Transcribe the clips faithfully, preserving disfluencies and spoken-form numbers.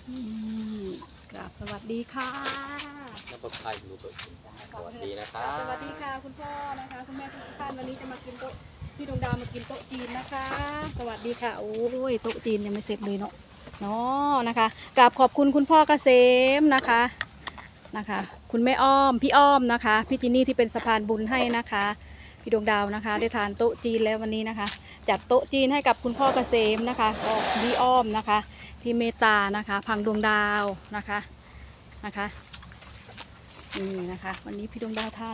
อืมกราบสวัสดีค่ะน้ำปลาไทยหนูเปิดสวัสดีนะครับสวัสดีค่ะคุณพ่อนะคะคุณแม่ทุกท่านวันนี้จะมากินโต๊ะพี่ดวงดาวมากินโต๊ะจีนนะคะ สวัสดีค่ะโอ้ยโต๊ะจีนยังไม่เสร็จเลยเนาะเนาะนะคะกราบขอบคุณคุณพ่อเกษมนะคะนะคะ คุณแม่อ้อมพี่อ้อมนะคะพี่จินนี่ที่เป็นสะพานบุญให้นะคะพี่ดวงดาวนะคะได้ทานโต๊ะจีนแล้ววันนี้นะคะ จัดโต๊ะจีนให้กับคุณพ่อเกษมนะคะก็พี่อ้อมนะคะที่เมตตานะคะพังดวงดาวนะคะนะคะนี่นะคะวันนี้พี่ดวงดาวท่าน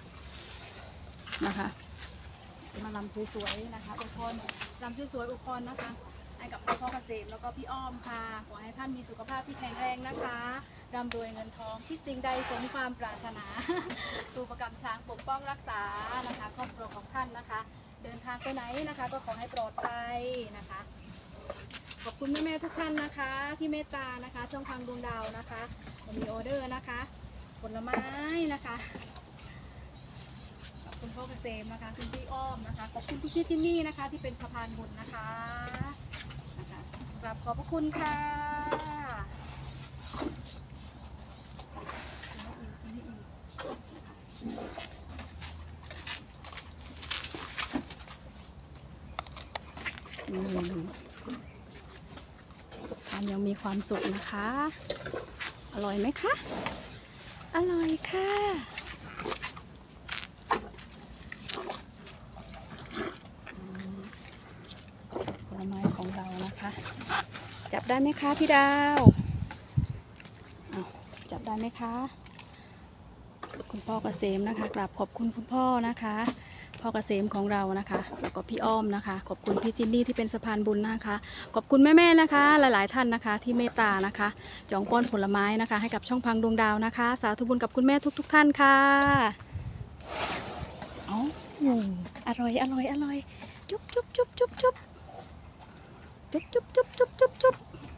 นะคะมาลำสวยๆนะคะอุปกรณ์ลำสวยๆอุปกรณ์นะคะให้กับคุณพ่อเกษมแล้วก็พี่อ้อมค่ะขอให้ท่านมีสุขภาพที่แข็งแรงนะคะร่ำรวยเงินทองที่สิ่งใดสมความปรารถนาตูประกำช้างปกป้องรักษานะคะครอบครัวของท่านนะคะเดินทางไปไหนนะคะก็ขอให้ปลอดภัยนะคะขอบคุณแม่ๆทุกท่านนะคะที่เมตตานะคะช่องทางดวงดาวนะคะมีออเดอร์นะคะผลไม้นะคะขอบคุณพ่อเกษมนะคะคุณพี่อ้อมนะคะขอบคุณพี่จินนี่นะคะที่เป็นสะพานบุญนะคะนะคะกราบขอบพระคุณค่ะทานยังมีความสุขนะคะ อร่อยไหมคะ อร่อยค่ะผลไม้ของเรานะคะ จับได้ไหมคะพี่ดาวอ้าวจับได้ไหมคะ คุณพ่อเกษมนะคะกราบขอบคุณคุณพ่อนะคะพ่อเกษมของเรานะคะแล้วก็พี่อ้อมนะคะขอบคุณพี่จินนี่ที่เป็นสะพานบุญนะคะขอบคุณแม่ๆนะคะหลายๆท่านนะคะที่เมตตานะคะจองป้อนผลไม้นะคะให้กับช่องพังดวงดาวนะคะสาธุบุญกับคุณแม่ทุกๆท่านค่ะอ๋ออร่อยอร่อยอร่อยจุ๊บจุ๊บจุ๊บจุ๊บจุ๊บจุ๊บจุ๊บจุ๊บจุ๊บจุ๊บจุ๊บ